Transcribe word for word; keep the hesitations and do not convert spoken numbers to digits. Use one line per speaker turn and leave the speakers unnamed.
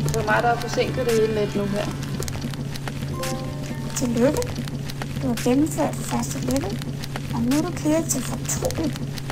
Det var mig, der har forsinket det hele lidt nu her.
Tillykke. Du har gennemført første level, og nu er du clearet til fortroligt.